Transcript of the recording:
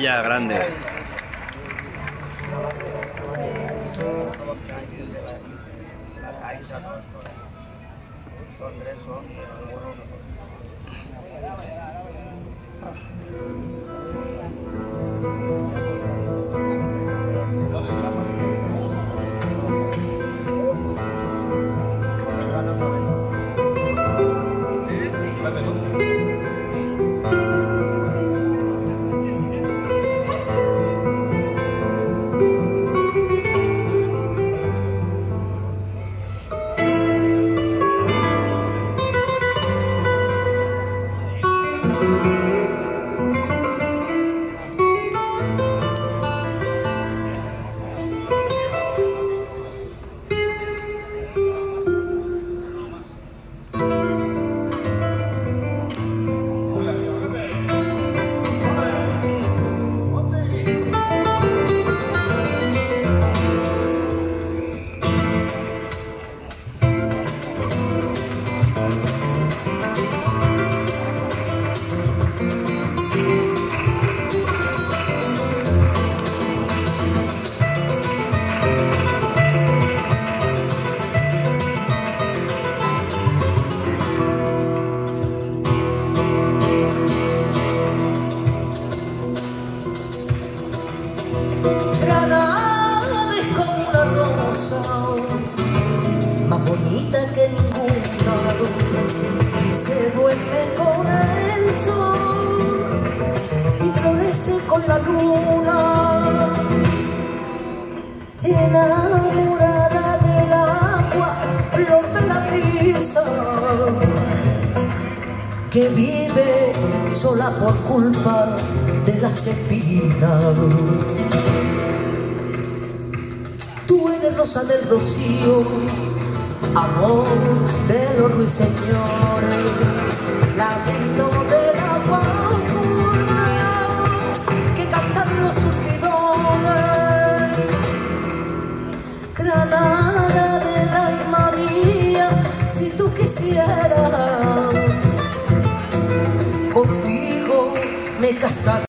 botella grande. Granada es como una rosa, más bonita que ninguna, se duerme con el sol y florece con la luna, enamorada del agua, flor de la brisa, que vive sola por culpa de las espinas. Tú eres rosa del rocío, amor de los ruiseñores, lamento del agua oscura que cantan los surtidores. Granada del alma mía, si tú quisieras, contigo me casaré.